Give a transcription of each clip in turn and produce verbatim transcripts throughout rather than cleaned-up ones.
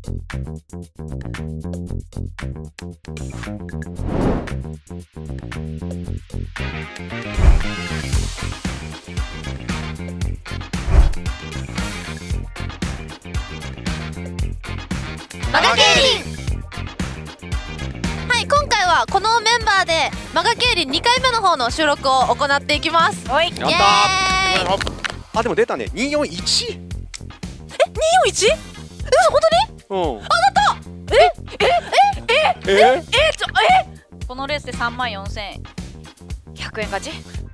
マガ競輪。はい、今回はこのメンバーでマガ競輪にかいめの方の収録を行っていきます。 はい、 イエーイ。 あ、でも出たね。にひゃくよんじゅういち。 え、にひゃくよんじゅういち？え、本当に？ うん。 あ、なった。え、え、え、え、え、え、ちょ、え。 このレースでさんまんよんせんひゃくえん勝ち。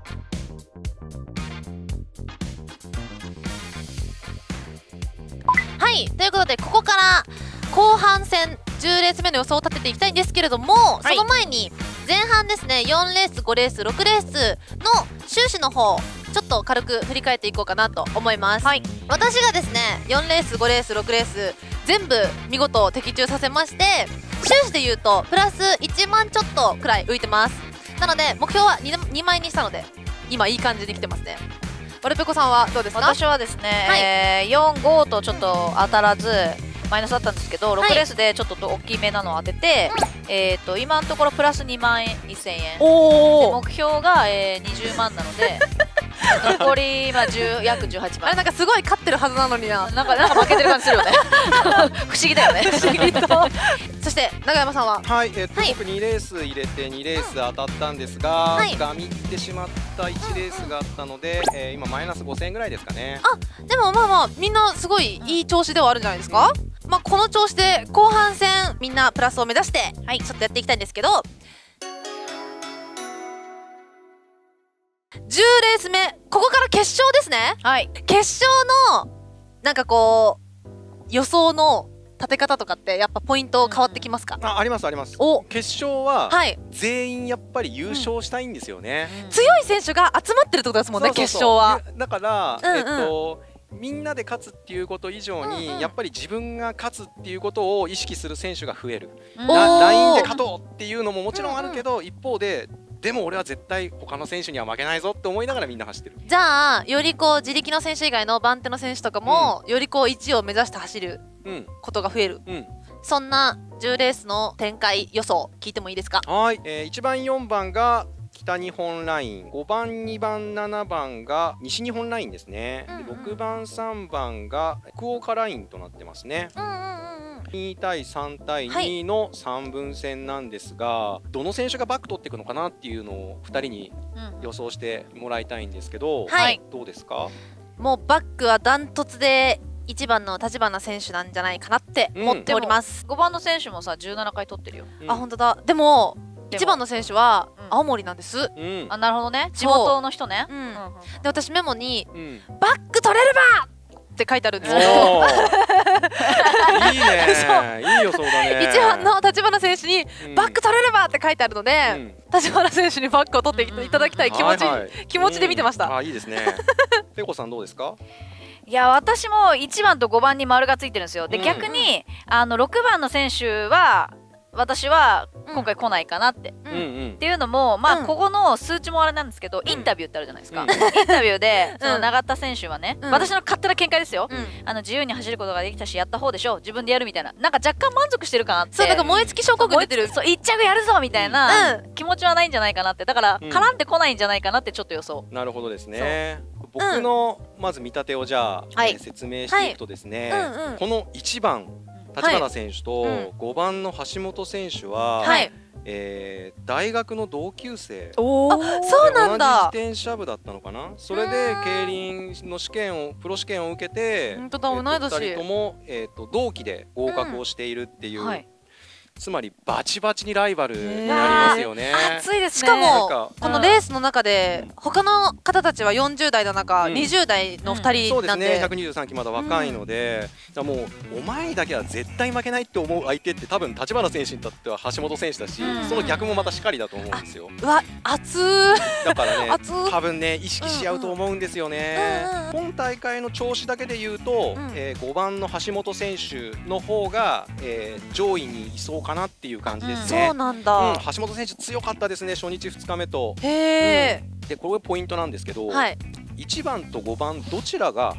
はい、ということでここから後半戦じゅうレース目の予想を立てていきたいんですけれども、はい、その前に前半ですね、よんレースごレースろくレースの収支の方ちょっと軽く振り返っていこうかなと思います。はい、私がですねよんレースごレースろくレース全部見事的中させまして、収支でいうとプラスいちまんちょっとくらい浮いてます。なので目標は 2, にまいにしたので今いい感じに来てますね。ワルペコさんはどうですか？ 私はですね、はい、えー、よん、ごとちょっと当たらずマイナスだったんですけど、ろくレースでちょっっと大きめなのを当てて、はい、えっと今のところプラスにまんせんえん、お目標が、えー、にじゅうまんなので残り、まあ、約じゅうはちまん。 あれなんかすごい勝ってるはずなのにな、 なんかなんか負けてる感じするよね不思議だよね不思議とそして永山さんは？ はい、えっと、はい、僕にレース入れてにレース当たったんですが、はい、ガミってしまったいちレースがあったので、えー、今マイナスごせんえんぐらいですかね。 あ、でもまあまあみんなすごいいい調子ではあるんじゃないですか。うん、まあこの調子で後半戦みんなプラスを目指して、はい、ちょっとやっていきたいんですけど、じゅうレース目、ここから決勝ですね。はい、決勝のなんかこう予想の立て方とかってやっぱポイント変わってきますか？ うん、あ、ありますあります。お、決勝は全員やっぱり優勝したいんですよね。 うん、強い選手が集まってるってことですもんね、決勝は。 だから、うんうん、えっとみんなで勝つっていうこと以上に、うんうん、やっぱり自分が勝つっていうことを意識する選手が増える。ラインで勝とうっていうのももちろんあるけど、うんうん、一方ででも俺は絶対他の選手には負けないぞって思いながらみんな走ってる。 じゃあよりこう自力の選手以外の番手の選手とかも、うん、よりこういちいを目指して走ることが増える、うんうん、そんなじゅうレースの展開予想聞いてもいいですか？ はい、えー、いちばんよんばんが北日本ライン、ごばんにばんななばんが西日本ラインですね。うんうん、ろくばんさんばんが福岡ラインとなってますね。にたいさんたいにのさんぶん戦なんですが、はい、どの選手がバック取っていくのかなっていうのをふたりに予想してもらいたいんですけど、はい、どうですか？ もうバックはダントツでいちばんの立花選手なんじゃないかなって思っております。 うん、ごばんの選手もさじゅうななかい取ってるよ。 うん、あ、本当だ。でもいちばんの選手は青森なんです。 うん、あ、なるほどね。地元の人ね。 うん、で私メモに、うん、バック取れればって書いてあるんですけどいいね、いい予想だね。 いちばんの立花選手にバック取れればって書いてあるので、うん、立花選手にバックを取っていただきたい気持ち、はいはい、気持ちで見てました。 うん、あ、いいですね。ペコさんどうですか？ いや、私もいちばんとごばんに丸がついてるんですよ。で、うん、逆にあのろくばんの選手は私は今回来ないかなって、うん、っていうのも、まあ、うん、ここの数値もあれなんですけど、インタビューってあるじゃないですか。うん、インタビューでその永田選手はね、うん、私の勝手な見解ですよ、うん、あの自由に走ることができたしやった方でしょ、自分でやるみたいな、なんか若干満足してるかなって。 そう、なんか燃え尽き症候群出てる。 そう、一着やるぞみたいな気持ちはないんじゃないかなって。だから絡んでこないんじゃないかなってちょっと予想。 なるほどですね。僕のまず見立てをじゃあ、はい、えー、説明していくとですね、はい、うんうん、このいちばん立花選手とごばんの橋本選手は、はい、えー、大学の同級生。 おー、あ、そうなんだ。 同じ自転車部だったのかな。それで競輪の試験をプロ試験を受けて、 本当だ、同い年。 ふたりとも、えー、と同期で合格をしているっていう、うん、はい、つまりバチバチにライバルになりますよね。 熱いですね。しかもこのレースの中で他の方たちはよんじゅうだいの中、うん、にじゅうだいのふたりなんで、うん、そうですね、 ひゃくにじゅうさんきまだ若いので、うん、もうお前にだけは絶対負けないって思う相手って多分立花選手にとっては橋本選手だし、うん、その逆もまたしかりだと思うんですよ。 うわ、熱ー。 だからね、多分ね意識し合うと思うんですよね。今大会の調子だけで言うと、うん、えー、ごばんの橋本選手の方が、えー、上位にいそうかなっていう感じですね。 そうなんだ、うん、 橋本選手強かったですね、初日ふつかめと。 へー、 うん、でこれポイントなんですけど、はい、いちばんとごばんどちらが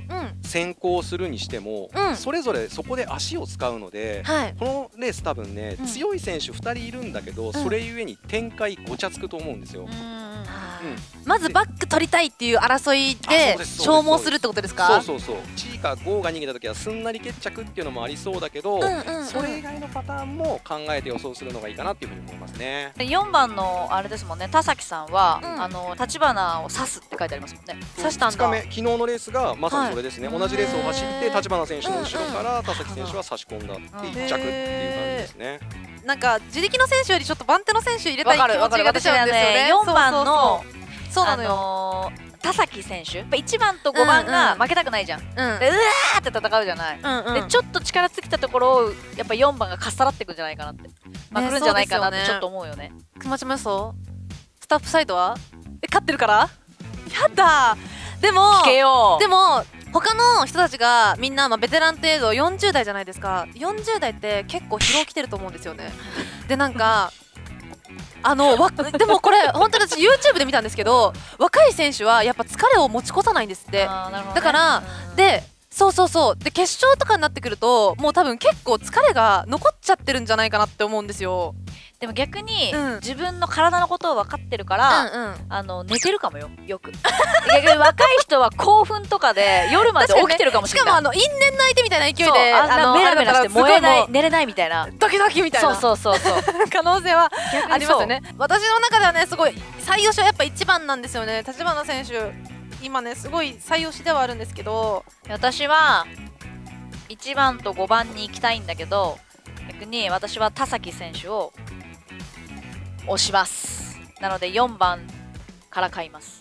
先行するにしても、 うん、 それぞれそこで足を使うので、はい、このレース多分ね、うん、強い選手ふたりいるんだけど、うん、それゆえに展開ごちゃつくと思うんですよ。 まずバック取りたいっていう争いで消耗するってことですか？ そうそうそう。いちいかごが逃げた時はすんなり決着っていうのもありそうだけど、それ以外のパターンも考えて予想するのがいいかなっていうふうに思いますね。 よんばんのあれですもんね、田崎さんは、うん、あの立花を刺すって書いてありますもんね。 刺したんだ。 ふつかめ、昨日のレースがまさにそれですね。はい、同じレースを走って立花選手の後ろから田崎選手は差し込んだっていっ着っていう感じですね。 なんか自力の選手よりちょっと番手の選手入れたい気持ちが出ちゃうんですよね。 よんばんのそうなのよ、 田崎選手いちばんとごばんが負けたくないじゃん、うん、でうわーって戦うじゃない、うんうん、でちょっと力尽きたところをやっぱよんばんがかっさらっていくんじゃないかなって、まあ、来るんじゃないかなってちょっと思うよね。 熊島予想スタッフサイドはえ勝ってるからやだ。でも聞けよでも他の人たちがみんなまあベテラン程度よんじゅうだいじゃないですか。よんじゅうだいって結構疲労きてると思うんですよね。でなんかあのわでもこれ本当に私 ユーチューブ で見たんですけど、若い選手はやっぱ疲れを持ち越さないんですって。だからでそうそうそうで決勝とかになってくるともう多分結構疲れが残っちゃってるんじゃないかなって思うんですよ。 でも逆に、うん、自分の体のことを分かってるから、うんうん、あの寝てるかもよよく逆に若い人は興奮とかで夜まで起きてるかもしれない。 しかもあの因縁の相手みたいな勢いであのメラメラして燃えない寝れないみたいなドキドキみたいなそうそうそうそう可能性はありますよね。私の中ではねすごい最優秀はやっぱいちばんなんですよね。立花選手今ねすごい最優秀ではあるんですけど、 私はいちばんとごばんに行きたいんだけど、逆に私は田崎選手を押します。なのでよんばんから買います。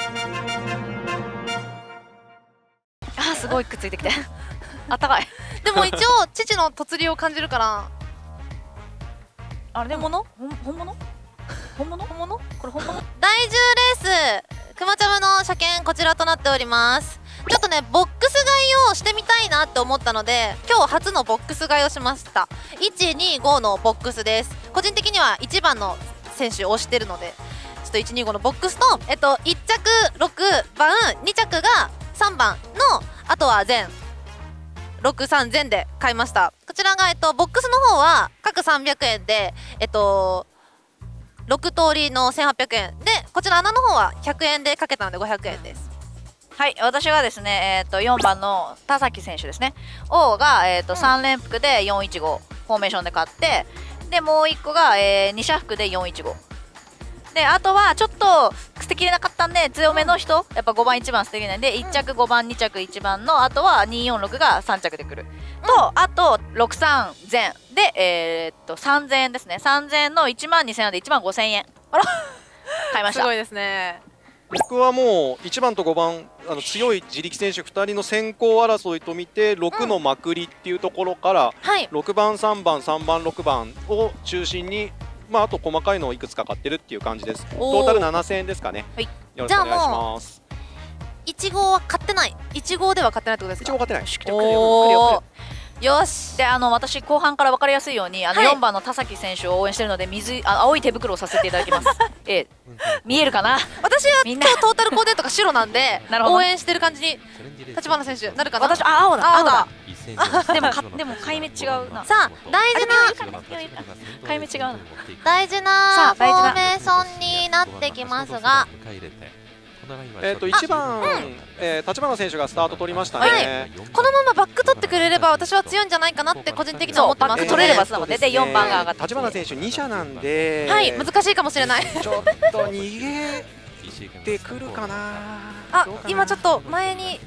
あーすごいくっついてきてあったかいでも一応父の突入を感じるから。 あれでも本物本物本物本物これ本物。 だいじゅうレースくまちゃむの車検こちらとなっております。ちょっとねボックス買いをしてみたいなって思ったので今日初のボックス買いをしました。いちにごのボックスです。個人的にはいちばんの選手を推してるのでちょっといちにごのボックスと、えっと、いっ着ろくばんに着がさんばんのあとは全ろくさん全で買いました。こちらが、えっと、ボックスの方は各さんびゃくえんで、えっと、ろく通りのせんはっぴゃくえんで、こちら穴の方はひゃくえんでかけたのでごひゃくえんです。 はい、私がですね、えー、とよんばんの田崎選手ですね。王が、えー、とうんさん連複でよんいちごフォーメーションで買って、でもういっこが、えー、に車複でよんいちごで、あとはちょっと捨てきれなかったんで強めの人、やっぱごばんいちばん捨てきれないんでいっ着ごばんに着いちばんのあとはによんろくがさん着でくる、うん、とあとろくさん全で、えー、っとさんぜんえんですね。さんぜんえんのいちまんにせんえんでいちまんごせんえんあら買いました。 すごいですね。 僕はもういちばんとごばんあの強い自力選手ふたりの先行争いと見てろくのまくりっていうところから、うんはい、ろくばんさんばんさんばんろくばんを中心に、まあ、あと細かいのをいくつか買ってるっていう感じです。トータルななせんえんですかね、はい、よろしくお願いします。 いち号は買ってない。いち号では買ってないってことですか？ いち号買ってない。 おーよし。 であの私後半から分かりやすいようにあのよんばんの田崎選手を応援してるので水あ青い手袋をさせていただきます。え見えるかな。 私は今日トータルコーデとか白なんで応援してる感じに立花選手なるかな。 私あ青だ青だでもかでも買い目違うな。 さあ大事な買い目違うな大事なフォーメーションになってきますが、 えっといちばん、うんえー、立花選手がスタート取りましたね、はい、 このままバック取ってくれれば私は強いんじゃないかなって個人的には思ってます。 バック取れればそうだもんね。でよんばんが上がって立花選手に車なんで、 はい難しいかもしれない。 ちょっと逃げてくるかな。 あ今ちょっと前に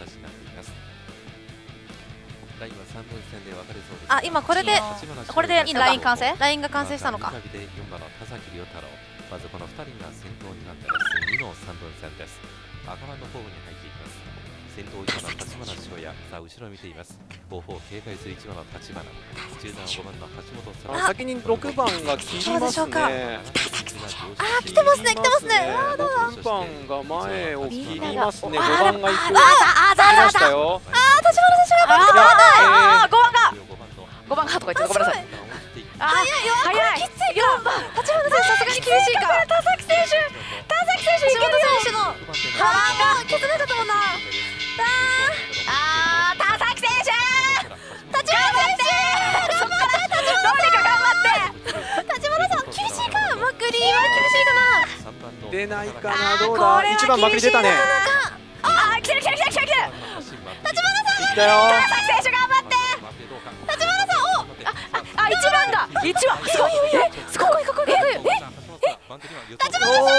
あ今これでこれでいいのか。ライン完成ラインが完成したのか。 まずこのふたりが先頭になってますにのさんぶん線です。赤番のホームに入っていきます。先頭いちばん立花翔也、さあ後ろを見ています。後方警戒するいちばんの立花、中段ごばんの橋本さん。 先にろくばんが切りますね。 あー来てますね来てますね。 ろくばんが前を切りますね。ごばんが一あーだだだだましたよ。 あー立花選手があーごばんがごばんがとか言ってごめんなさい。 早いよこれきついか。立花選手さすがに厳しいか。田崎選手田崎選手いけるよ。橋本選手の腹が削れたと思うな。あーれないかな。どうだ。一番まくり出たね。 ああ、来てる来てる来てる来てる。 立花さん。 いったよ。 川崎選手頑張って。 立花さん、お。 あ、一番だ。一番。すごい。え、すごい。かっこいい。え、え、 立花さん。立花さ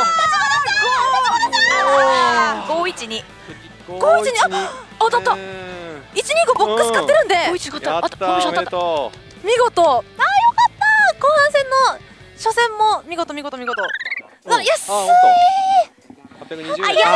ん。五一二。 五一二。あ、当たった。一二五ボックス買ってるんで。 五一五やった。おめでとう。 見事。あ、よかった。後半戦の初戦も見事見事見事。あ、安い。 はっぴゃくにじゅうえん。 安い安いです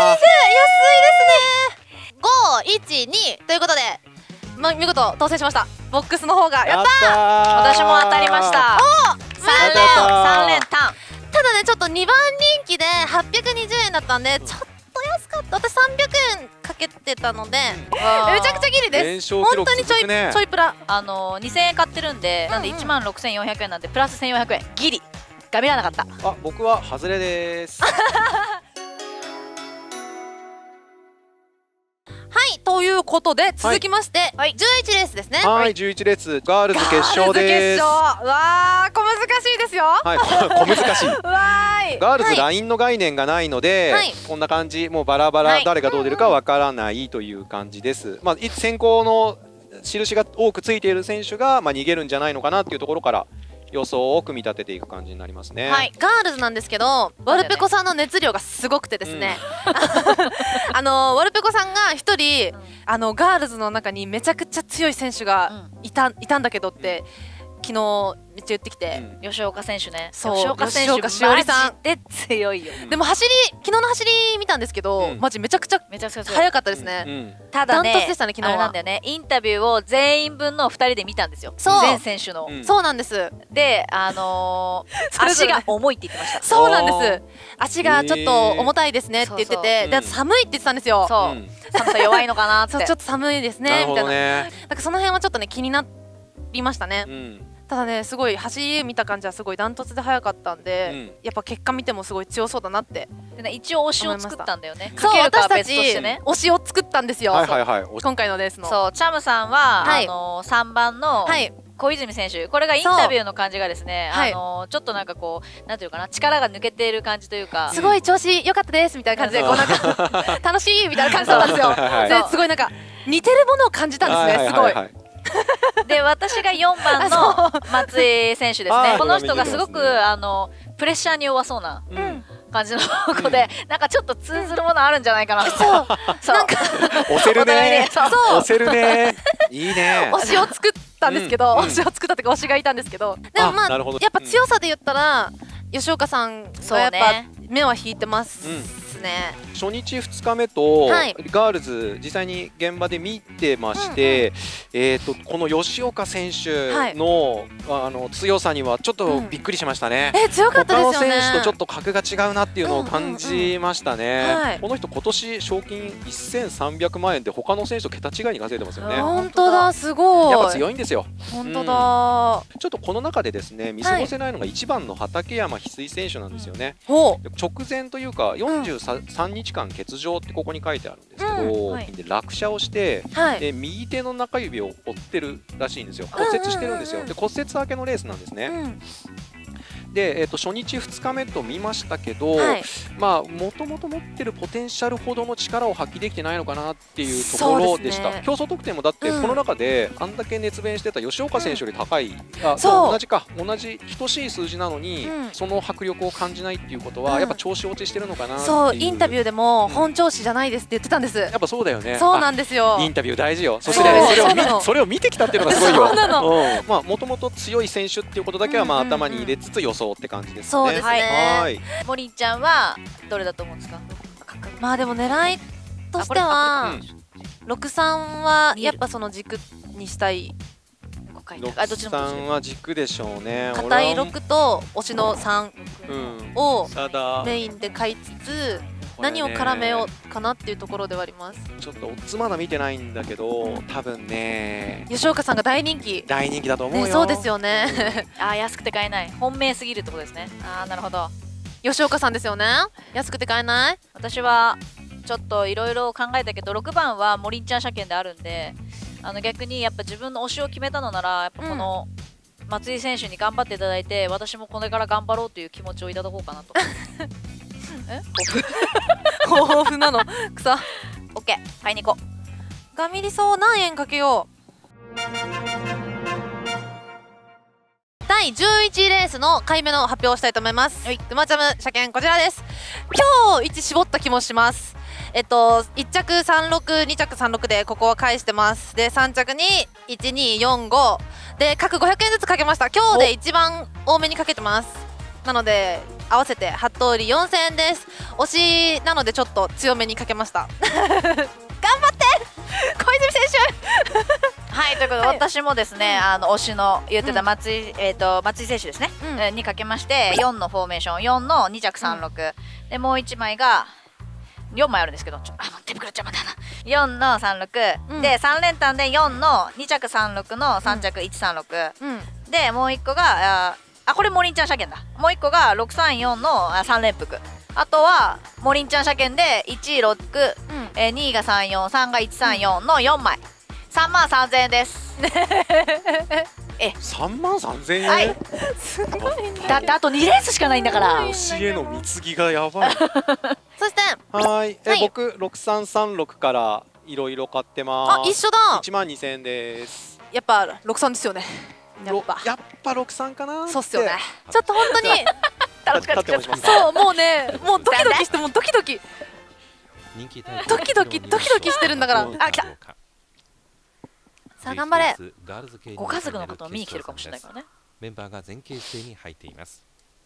ね。五一二ということで、ま見事当選しました。ボックスの方がやったー。 私も当たりました。お、三連三連単。 ただね、ちょっとにばん人気ではっぴゃくにじゅうえんだったんで、ちょっと安かった。私さんびゃくえんかけてたので、めちゃくちゃギリです。本当にちょいちょいプラ。 あのにせんえん買ってるんで、なんでいちまんろくせんよんひゃくえんなんでプラスせんよんひゃくえんギリガビらなかった。 あ、僕は外れです。 はい、ということで続きまして、はい、じゅういちレースですね。 はい、じゅういちレースガールズ決勝です。 うわー、小難しいですよ。 はい、小難しい。 わーい。 ガールズラインの概念がないので、はい、こんな感じ、もうバラバラ、はい、誰がどう出るかわからないという感じです。まあ、先行の印が多くついている選手がまあ逃げるんじゃないのかなっていうところから予想を組み立てていく感じになりますね。 はい、ガールズなんですけど、ワルペコさんの熱量がすごくてですね、うん、あのワルペコさんが一人、うん、あのガールズの中にめちゃくちゃ強い選手がいた、うん、いたんだけどって、昨日めっちゃ言ってきて、 うん、吉岡選手ね。 そう、吉岡選手マジで強いよ。 でも走り、昨日の走り見たんですけど、うん、マジめちゃくちゃめちゃくちゃ速かったですね。うんうん、 ただね、 ダントツでしたね、昨日は。あれなんだよね、インタビューを全員分のふたりで見たんですよ。 そう、 全選手の、 うん、そうなんです。 で、あのー、足が重いって言ってました。 そうなんです。足がちょっと重たいですねって言ってて、で、寒いって言ってたんですよ。 そう、うん、寒さ弱いのかなって。 そう、ちょっと寒いですねみたいな。なんかその辺はちょっとね気になりましたね。うん、ただね、すごい走り見た感じはすごいダントツで速かったんで、うん、やっぱ結果見てもすごい強そうだなって。 でね、一応推しを作ったんだよね。 そう、私たち推しを作ったんですよ。 はいはいはい。 今回のレースの。 そう、チャムさんは、はい、あのー、さんばんの小泉選手、これがインタビューの感じがですね、あのー、ちょっとなんかこうなんていうかな、力が抜けている感じというか、 すごい調子良かったですみたいな感じで、こうなんか楽しいみたいな感じだったんですよ。ですごいなんか似てるものを感じたんですね。すごい。 で、私がよんばんの松井選手ですね。この人がすごくあのプレッシャーに弱そうな感じの子で、なんかちょっと通ずるものあるんじゃないかな。そう、そう、なんか押せるね。そう、押せるね。いいね。 推しを作ったんですけど、推しを作ったっていうか推しがいたんですけど、でもまあやっぱ強さで言ったら吉岡さんがやっぱ目は引いてますね。 初日ふつかめとガールズ実際に現場で見てまして、えっとこの吉岡選手のあの強さにはちょっとびっくりしましたね。 え、強かったですよね。 他の選手とちょっと格が違うなっていうのを感じましたね。この人今年賞金せんさんびゃくまんえんで他の選手と桁違いに稼いでますよね。 本当だ、すごい。 やっぱ強いんですよ。 本当だ。 ちょっとこの中でですね見過ごせないのがいちばんの畠山翡翠選手なんですよね。直前というかよんじゅうさんにちかん欠場ってここに書いてあるんですけど、はい、で落車をして、はい、で右手の中指を折ってるらしいんですよ。骨折してるんですよ。で骨折明けのレースなんですね。うん、で、えー、と初日ふつかめと見ましたけど、はい、まあもともと持ってるポテンシャルほどの力を発揮できてないのかなっていうところでした。ね、競争得点もだってこの中であんだけ熱弁してた吉岡選手より高い、うん、あそう同じか同じ等しい数字なのに、うん、その迫力を感じないっていうことは、うん、やっぱ調子落ちしてるのかなっていう。 そう、インタビューでも本調子じゃないですって言ってたんです。 やっぱそうだよね。 そうなんですよ。 インタビュー大事よ。そしてそれを見それを見てきたっていうのがすごいよ。まあもともと強い選手っていうことだけはまあ頭に入れつつ予想って感じですね。 そうですね。 はい。モリンちゃんはどれだと思うんですか？ まあでも狙いとしてはろくさんはやっぱその軸にしたい。 ろくさんは軸でしょうね。 硬いろくと推しのさんをメインで買いつつ、何を絡めようかなっていうところではあります。 ちょっとオッズまだ見てないんだけど、多分ね吉岡さんが大人気大人気だと思うよ。 そうですよね。 ああ、安くて買えない、本命すぎるってことですね。ああ、なるほど。 吉岡さんですよね。安くて買えない。 私はちょっといろいろ考えたけど、ろくばんはモリンちゃん車検であるんで、あの逆にやっぱ自分の推しを決めたのならやっぱこの松井選手に頑張っていただいて、私もこれから頑張ろうという気持ちをいただこうかなと。 え豊富なの草。 オッケー、買いに行こう。 ガミリソ何円かけよう。だいじゅういちレースの買い目の発表をしたいと思います。はい、ドゥマチャム車検こちらです。今日いち絞った気もします。えっといっ着さんろく、に着さんろくでここは返してます。でさん着にいちによんごで各ごひゃくえんずつかけました。今日で一番多めにかけてます。なので合わせてはち通りよんせんえんです。推しなのでちょっと強めにかけました頑張って小泉選手はい、ということで、 はい、 私もですね、あの推しの言ってた松井、うん、えっ、ー、と松井選手ですね、うん、にかけまして、よんのフォーメーション、よんのに着さんろく、うん、でもういちまいがよんまいあるんですけど、ちょっとあ手袋邪魔だな。よんのさんろく、うん、でさん連単でよんのに着さんろくのさん着いちさんろく、うん、でもういっこがああこれモリンちゃん車検だ。もういっこがろくさんよんのさん連複。あとはモリンちゃん車検でいちろく、うん、えー、にがさんよん、さんがいちさんよんのよんまい。さんまんさんぜんえんです。 え、さんまんさんぜんえん。 はい。すごいね。だってあとにレースしかないんだから。 推しへの貢ぎがやばい。 そして、 はい、え、はい、僕ろくさんさんろくからいろいろ買ってます。 あ、一緒だ。 いちまんにせんえんです。 やっぱろくさんですよね。 やっぱやっぱろくさんかな。 そうっすよね。ちょっと本当に楽しかった。 そう、もうね、もうドキドキしてもうドキドキ。ドキドキドキドキしてるんだから。あ、来た。さあ頑張れ。 ご家族のことを見に来てるかもしれないからね。 メンバーが前傾姿勢に入っています。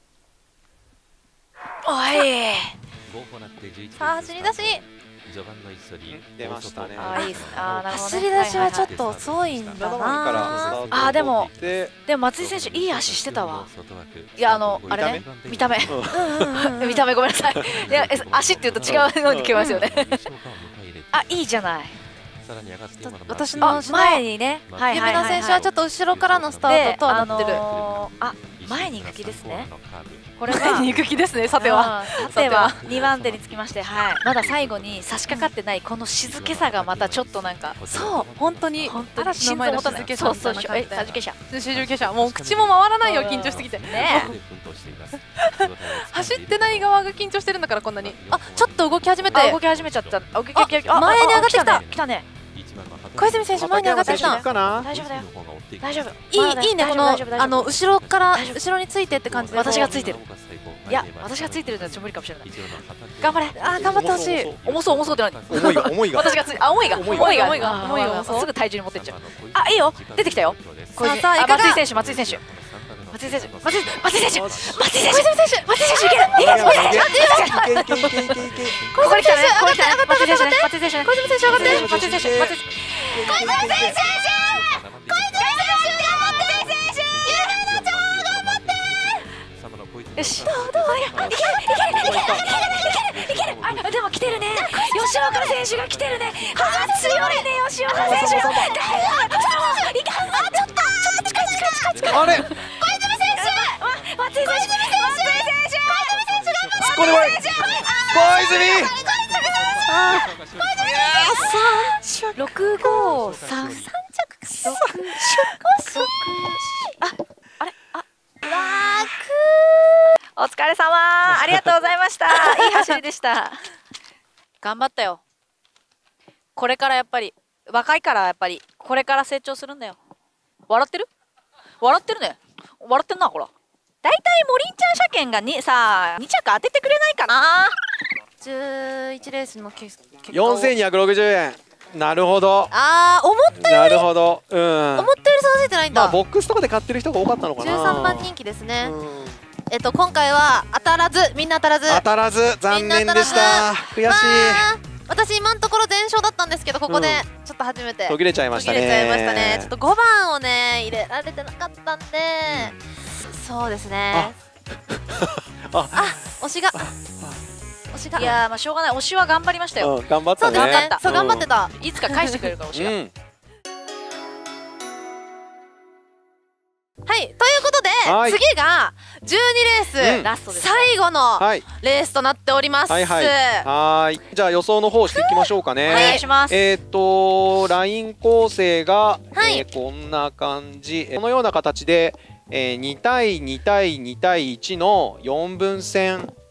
おい。 さあ走り出し。 序盤の一緒に出ましたね。 あ、いいです。あ、なるほどね。 走り出しはちょっと遅いんだな。 あ、でもでも松井選手いい足してたわ。いや、あのあれね、見た目見た目ごめんなさい。いや、足って言うと違うのに聞こえますよね。あ、いいじゃない。 私の前にね、 夢の選手はちょっと後ろからのスタートとはなってる。 あ、前に行く気ですね。これ前に行く気ですね。さてはさてはにばん手につきまして、はい、まだ最後に差し掛かってないこの静けさがまたちょっとなんか、 そう本当に本当に心臓もたない。そうそう、え、さじけしゃ集中者もう口も回らないよ、緊張しすぎてね。走ってない側が緊張してるんだから、こんなに。あ、ちょっと動き始めて、 動き始めちゃった。 前に上がってきた。 来たね。 小泉選手前に上がってきた。 大丈夫だよ。大丈夫。 いいいいね、このあの後ろから後ろについてって感じで。 私がついてる。いや、私がついてるのはちょっと無理かもしれない。 頑張れ。あ、頑張ってほしい。 重そう重そうって何？ 重いが重いが。 私がつい、あ、重いが重いが重いが重いがすぐ体重に持ってっちゃう。あ、いいよ。出てきたよ。 さあさあ、いかが？ 松井選手、松井選手。松井選手、松井松井選手、松井選手、松井選手、松井選手いける。いける。 いけいけいけいけいけ。 ここに来たね。ここに来たね。松井選手ね。松井選手ね。 小泉選手上がって。 松井選手、松井選手。小泉選手。小泉選手。小泉選手頑張って選手。夢の超頑張って。よし。どうどういけるいけるいけるいけるいける。あ、でも来てるね。吉岡選手が来てるね。あ、強いね吉岡選手。いかん。あ、ちょっとちょっと近い近い近い近い。 あれ。 松井選手、松井選手、松井選手、 これは小泉。 六五三三着六六。あ、あれ、あ、お疲れ様、ありがとうございました。いい走りでした。頑張ったよ。これからやっぱり若いからやっぱりこれから成長するんだよ。笑ってる？笑ってるね。笑ってんな、ほら。だいたいモリンちゃん車検がにさあに着当ててくれないかな。 じゅういちレースの結果よんせんにひゃくろくじゅうえん。なるほど。 ああ、思ったより。 なるほど。うん。 思ったより差ついてないんだ。 まあボックスとかで買ってる人が多かったのかな。 じゅうさんばん人気ですね。えっと今回は当たらず、みんな当たらず。 当たらず、残念でした。悔しい。 私今のところ全勝だったんですけど、ここでちょっと初めて途切れちゃいましたね。 途切れちゃいましたね。ちょっとごばんをね入れられてなかったんで、そうですね。あ、推しが推しが。 いや、まあしょうがない。推しは頑張りましたよ。 頑張ったね。 そう頑張ってた。 いつか返してくれるから推しが。 はい、ということで次がじゅうにレースラスト最後のレースとなっております。 はいはいはい。じゃあ予想の方していきましょうかね。 お願いします。 えっとライン構成がこんな感じ、このような形でに対に対に対いちのよんぶん戦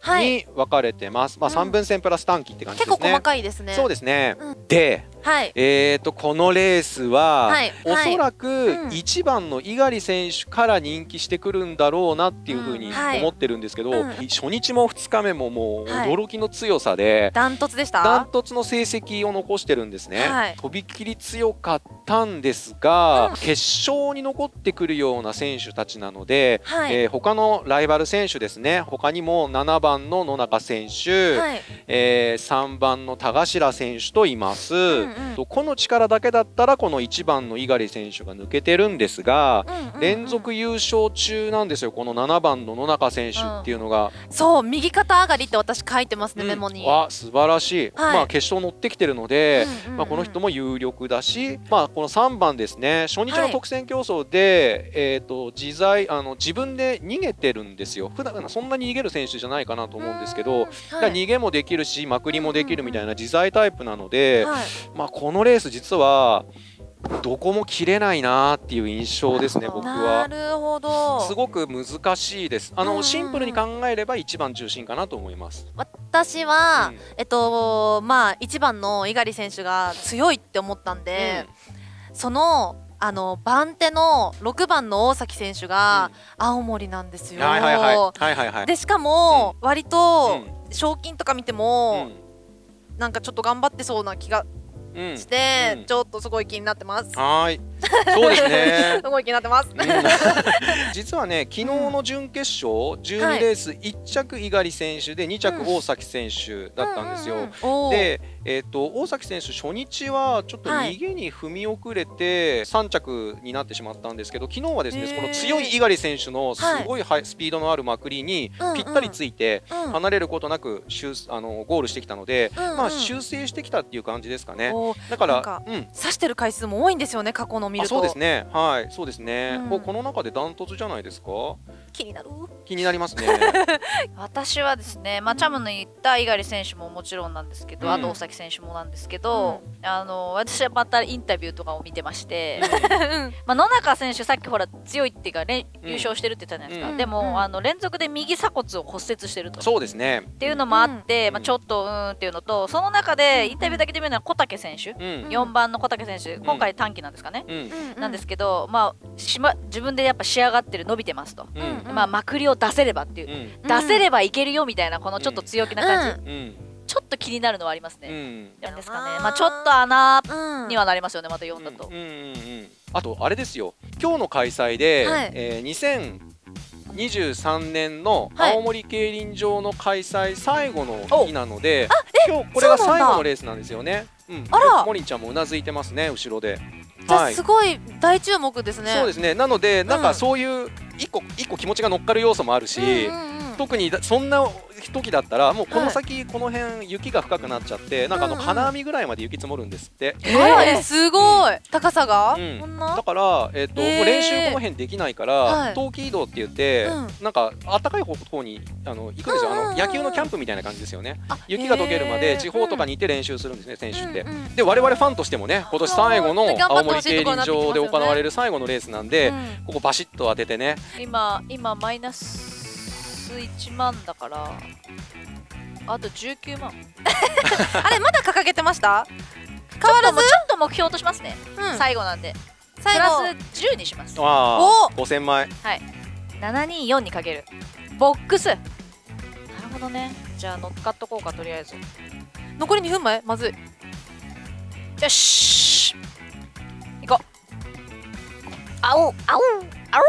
に分かれてます。まあさんぶん線プラス短期って感じですね。 結構細かいですね。 そうですね。で、 はい、 えっとこのレースは、はい、おそらくうん、 いちばんの猪狩選手から人気してくるんだろうなっていうふうに思ってるんですけど、 うんはい、 初日もふつかめももう驚きの強さで、 ダントツでした。 ダントツの成績を残してるんですね。 はい、 とびきり強かったんですが、 うん、 決勝に残ってくるような選手たちなので、 はい、 えー、他のライバル選手ですね、他にもななばんの野中選手、はい、えー、さんばんの田頭選手といます。うんうん、この力だけだったらこのいちばんの猪狩選手が抜けてるんですが、うんうんうん、連続優勝中なんですよ、このななばんの野中選手っていうのが。 うん、そう右肩上がりって私書いてますね、うん、メモに。 あ、素晴らしい。はい、まあ決勝乗ってきてるので、うんうんうん、まあこの人も有力だし、まあこのさんばんですね、初日の特選競争で、はい、えっと自在あの自分で逃げてるんですよ。普段そんなに逃げる選手じゃないかなと思うんですけど、はい、逃げもできるしまくりもできるみたいな自在タイプなので、はい、まあこのレース実はどこも切れないなっていう印象ですね、僕は。 なるほど。 すごく難しいです。あのシンプルに考えれば一番中心かなと思います。 私は、うん、えっとまあ一番の猪狩選手が強いって思ったんで、うん、そのあの番手のろくばんの大崎選手が青森なんですよ。でしかも割と賞金とか見ても、うん、なんかちょっと頑張ってそうな気がして、うん、ちょっとすごい気になってます。 はい、そうですね。 すごい気になってます。うん、 実はね、昨日の準決勝じゅうにレースいっちゃく猪狩選手でにちゃく大崎選手だったんですよ。で、えー、と大崎選手初日はちょっと逃げに踏み遅れてさんちゃくになってしまったんですけど、昨日はですね、この強い猪狩選手のすごいスピードのあるまくりにぴったりついて離れることなくあのゴールしてきたので、まあ修正してきたっていう感じですかね。だからうん、刺してる回数も多いんですよね、過去の見ると。 そうですね、はい、そうですね。うん、この中でダントツじゃないですか。 気になる。 気になりますね。 私はですね、まあチャムの言った猪狩選手ももちろんなんですけど、うん、あと大崎選手もなんですけど、うん、あの私はまたインタビューとかを見てまして、まあ野中選手さっきほら強いっていうか優勝してるって言ったじゃないですか。うん、でも、うん、あの連続で右鎖骨を骨折してると。 そうですね。 っていうのもあって、うん、まあちょっとうんっていうのと、その中でインタビューだけで見るのは小竹選手、うん、よんばんの小竹選手、今回短期なんですかね。うん、なんですけど、まあしま自分でやっぱ仕上がってる、伸びてますと。うん、まあまくりを出せればっていう、うん、出せればいけるよみたいなこのちょっと強気な感じ。うんうん、ちょっと気になるのはありますね。うん、なんですかね。まあちょっと穴にはなりますよね、またよんだと。 あとあれですよ、今日の開催で、はい、えー、にせんにじゅうさんねんの青森競輪場の開催最後の日なので、今日これが最後のレースなんですよね。うん、あら、モリンちゃんもうなずいてますね、後ろで。 じゃあすごい大注目ですね。 そうですね。なのでなんかそういう一個一個気持ちが乗っかる要素もあるし、特にそんな時だったらもうこの先この辺雪が深くなっちゃって、なんかあの金網ぐらいまで雪積もるんですって。 え、すごい高さが。 だからえっと練習この辺できないから冬季移動って言って、なんか暖かい方にあの行くんですよ。あの野球のキャンプみたいな感じですよね。雪が溶けるまで地方とかに行って練習するんですね、選手って。で我々ファンとしてもね、今年最後の青森競輪場で行われる最後のレースなんで、ここバシッと当ててね。 今今マイナスいちまんだからあとじゅうきゅうまん。 あれまだ掲げてました？変わらずちょっと目標としますね。最後なんでプラスじゅうにします。 ああ、ごせんまい。 はい、ななにーよんにかけるボックス。なるほどね。じゃあ乗っかっとこうか、とりあえず。 残りにふんまえ、まずい。 よし行こう。あおあおあお。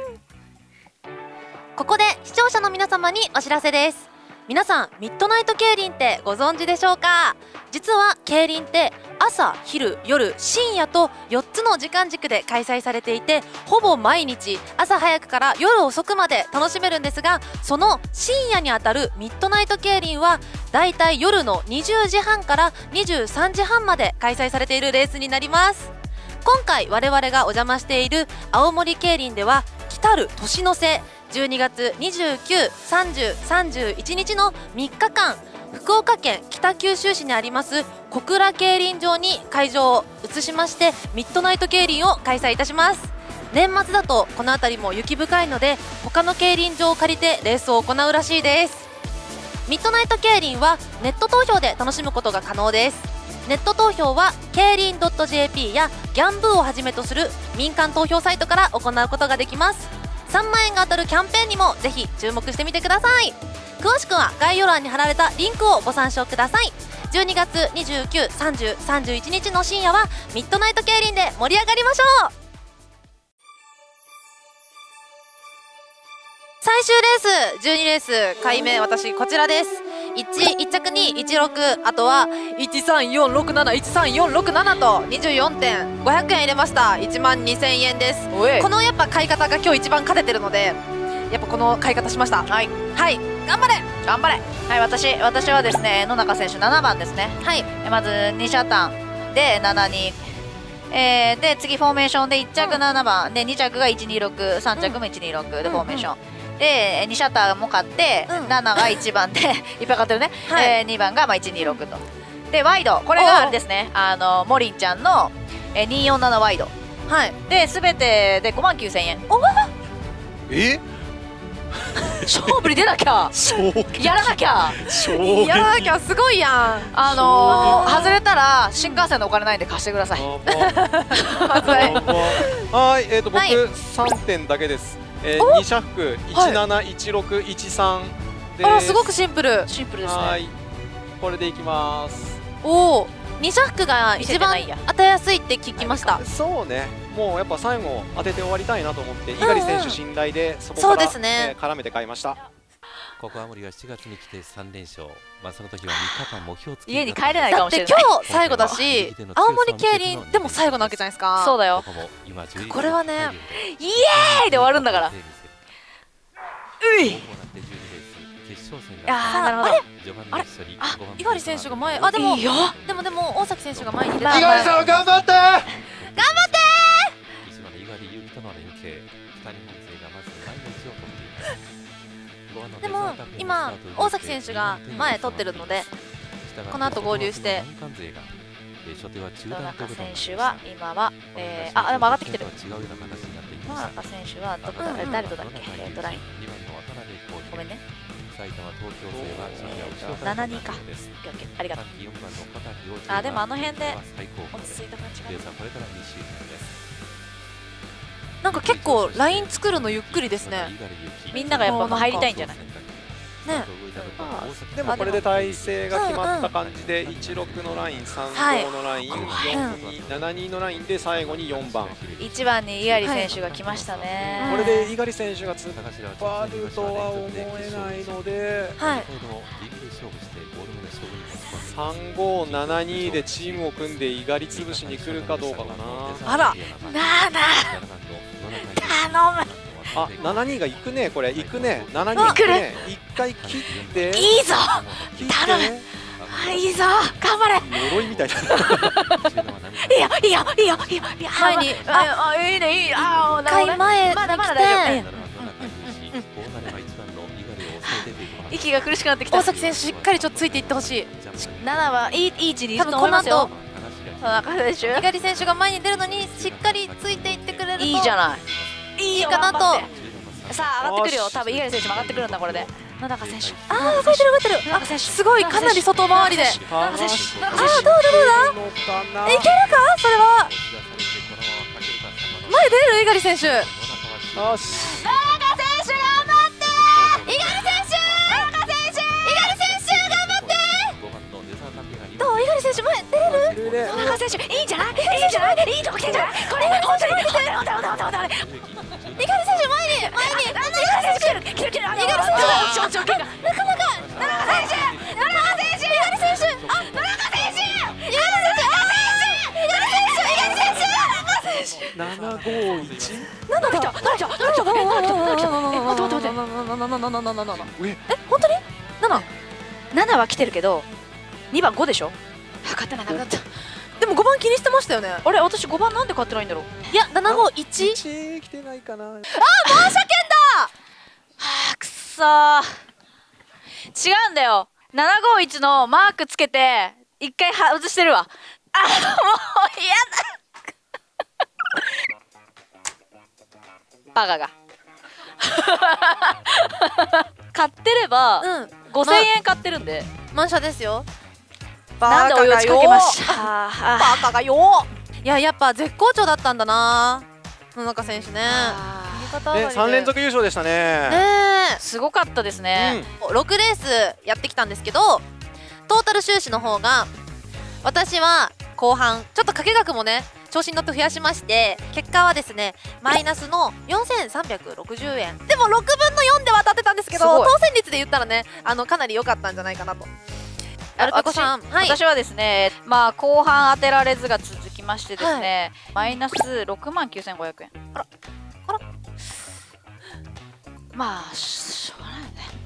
ここで視聴者の皆様にお知らせです。皆さん、ミッドナイト競輪ってご存知でしょうか？実は競輪って朝、昼、夜、深夜とよっつの時間軸で開催されていて、ほぼ毎日朝早くから夜遅くまで楽しめるんですが、その深夜にあたるミッドナイト競輪はだいたい夜のにじゅうじはんからにじゅうさんじはんまで開催されているレースになります。今回我々がお邪魔している青森競輪では、来たる年の瀬じゅうにがつにじゅうく、さんじゅう、さんじゅういちにちのみっかかん、福岡県北九州市にあります小倉競輪場に会場を移しまして、ミッドナイト競輪を開催いたします。年末だとこの辺りも雪深いので、他の競輪場を借りてレースを行うらしいです。 ミッドナイト競輪はネット投票で楽しむことが可能です。ネット投票は競輪 .jp やギャンブーをはじめとする民間投票サイトから行うことができます。さんまんえんが当たるキャンペーンにもぜひ注目してみてください。詳しくは概要欄に貼られたリンクをご参照ください。じゅうにがつにじゅうく、さんじゅう、さんじゅういちにちの深夜はミッドナイト競輪で盛り上がりましょう。最終レースじゅうにレース回目、私こちらです。いち、いっ着にいちろく、あとはいちさんよんろくなな、いちさんよんろくななとにじゅうよんてん、ごひゃくえん入れました。いちまんにせんえんです。このやっぱ買い方が今日一番勝ててるので、やっぱこの買い方しました。はいはい頑張れ頑張れ。はい、私私はですね野中選手ななばんですね。はい、まずにシャタンでななに、えー、で次フォーメーションでいっ着ななばんでに着がいちにろく、さん着もいちにろくでフォーメーション、でにシャッターも買って、うん、なながいちばんでいっぱい買ってるね、はい、えー、にばんがまあいちにろくと。でワイド、これがあれですね、あのモリンちゃんの、えー、によんななワイド、はい、で全てでごまんきゅうせんえん。おわえ勝負に出なきゃやらなきゃやらなきゃ、すごいやん。 あのー、外れたら新幹線のお金ないんで貸してください。 はい、えっと僕さんてんだけです。えー、にシャフクいちなないちろくいちさんです。 あ、すごくシンプルシンプルですね。 はい、これでいきます。 おお、にシャフクが一番当てやすいって聞きました。 そうね、もうやっぱ最後当てて終わりたいなと思って猪狩選手信頼でそこから、うんうんね、えー、絡めて買いました。 ここ青森はしちがつに来てさんれんしょう、まあ、その時はみっかかん目標付き家に帰れないかもしれない。 だって今日最後だし、青森競輪でも最後なわけじゃないですか。 そうだよ、 これはねイエーイで終わるんだから。うい、ああなるほど。 あれ、あ、猪狩選手が前、あ、でもでもでも大崎選手が前に出て、 猪狩さん頑張って頑張って一番の猪狩優との連携、北日本勢がまず前の位置を取っています。 でも今大崎選手が前取ってるので、この後合流して野中選手は今は、えー、あ、でも上がってきてる。野中選手はどこだ、誰とだっけ、レッドライン、ごめんね、ななにか、ありがとう。あ、でもあの辺で落ち着いた感じが、 なんか結構ライン作るのゆっくりですね。 みんながやっぱ入りたいんじゃないね。 でもこれで体勢が決まった感じでいちろくのライン、さんごのライン、よんに、ななにのラインで最後によんばん、 いちばんに猪狩選手が来ましたね。 これで猪狩選手が突っ張るとは思えないので、 はい、 さんごななにでチームを組んで猪狩潰しに来るかどうかかな。 あら、 なな頼む。 あ、ななにが行くね、これ行くね、ななに行くね、一回切っていいぞ、頼む、いいぞ、頑張れ、 呪いみたいな。 いいよいいよいいよいいよ、 前に、 ああ、いいねいい、ああ、 一回前にまだまだ大丈夫。息が苦しくなってきた。 大崎選手しっかりちょっとついていってほしい。 ななはいいいい位置にいると思いますよ。 田中選手、猪狩選手が前に出るのにしっかりついていってくれるといいじゃない、 いいかなと。 さあ上がってくるよ、多分猪狩選手も上がってくるんだこれで。野中選手、 ああ動いてる動いてる、野中選手すごいかなり外回りで。 野中選手、 ああどうだどうだ、いけるか、それは前出れる、猪狩選手。よし、 野中選手頑張って、猪狩選手、野中選手、猪狩選手頑張って。 どう、猪狩選手前出れる？ 野中選手いいんじゃない？いいんじゃない？いいとこ来てんじゃない？これ本当に本当に本当に本当に本当に。 猪狩選手前に前に。 猪狩選手来てる来てる。猪狩選手。超超剣が。なかなか。野中選手。野中選手。猪狩選手。あ、野中選手。猪狩選手。 ななごいち。 なんだ？ 誰来た？誰来た？誰来た？誰来た？誰来た？え、待って待って待って。 え、本当に？七？ 七は来てるけど、二番五でしょ？測ってなかった。 でもごばん気にしてましたよね。 あれ、私ごばんなんで買ってないんだろう。 いや、ななごいち。 来てないかな。あ、 反射券だ。はあ、くそー。違うんだよ。ななごいちのマークつけて一回外してるわ。あ、もう嫌だ。バカが買ってれば、 うん、 ごせんえん買ってるんで、 満車ですよ。 なんで追い打ちかけました。 バカがよ。いややっぱ絶好調だったんだな、野中選手ね。 ね、さん連続優勝でしたね。 ね、 すごかったですね。 ろくレースやってきたんですけど、トータル収支の方が私は後半ちょっと掛け額もね調子に乗って増やしまして、結果はですねマイナスのよんせんさんびゃくろくじゅうえん。でもろくぶんのよんで渡ってたんですけど、当選率で言ったらねあのかなり良かったんじゃないかなと。アルペコさん、はい、 私はですね、まあ後半当てられずが続きましてですね、はい、マイナスろくまんきゅうせんごひゃくえん。あらあら、まあしょうがないよね。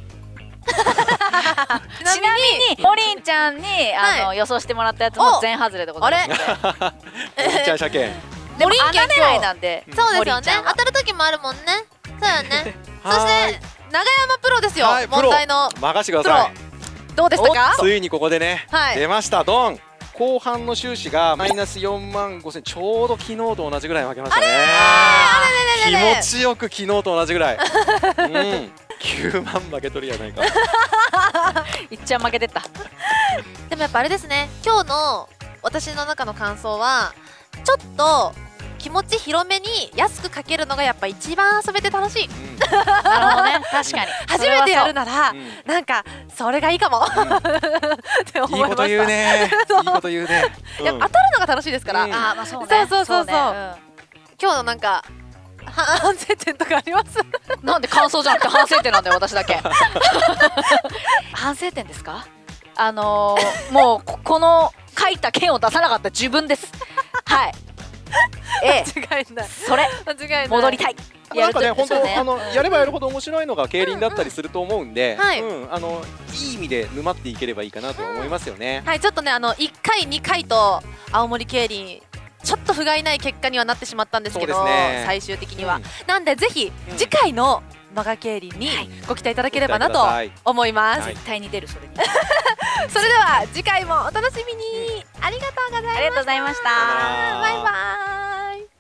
ちなみにモリンちゃんにあの予想してもらったやつも全外れでございますので。 モリンちゃん車検。 でも穴狙いなんで。 そうですよね。当たる時もあるもんね。そうよね。そして長山プロですよ。問題の任してください。 どうでしたか？ ついにここでね出ました。ドン。後半の収支がマイナスよんまんごせん、ちょうど昨日と同じぐらい負けましたね。気持ちよく昨日と同じぐらい。うんきゅうまん負け取りやないか。 いっちゃん負けてった。 でもやっぱあれですね、今日の私の中の感想はちょっと気持ち広めに安くかけるのがやっぱ一番遊べて楽しい。うん、 なるほどね、確かに初めてやるなら、うん、なんかそれがいいかも、うん、って思いました。 いいこと言うね。いいこと言うね。 いや、当たるのが楽しいですから。 うん、ああ、まあそうね。 そうそうそうそう。ね、うん、今日のなんか反省点とかあります？ なんで感想じゃなくて反省点なんだよ私だけ。反省点ですか？あのー、もうここの書いた件を出さなかった自分です。はい。ええ、 間違いない。 それ間違いない。戻りたい。 なんかね、本当あのやればやるほど面白いのが競輪だったりすると思うんで、うん、あのいい意味で沼っていければいいかなと思いますよね。 はい、ちょっとねあのいっかいにかいと青森競輪ちょっと不甲斐ない結果にはなってしまったんですけど、ね、最終的には、うん、なんでぜひ次回のマガ競輪にご期待いただければなと思います。 絶対に出るそれに。 それでは次回もお楽しみに。ありがとうございました。 ありがとうございました。 バイバイ。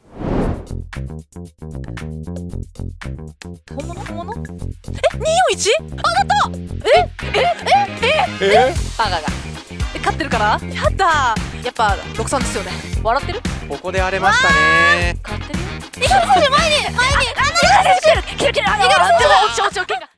本物本物？え、にーよんいち？上がった。えええええバカがえ勝ってるから？やだ。やっぱろくさんですよね。 笑ってる？ ここで荒れましたね。 勝ってるよ。 いける選手前に前に。あ、逃げる選手。いけるいける。あ、逃げる選手。落ち落ち落ち。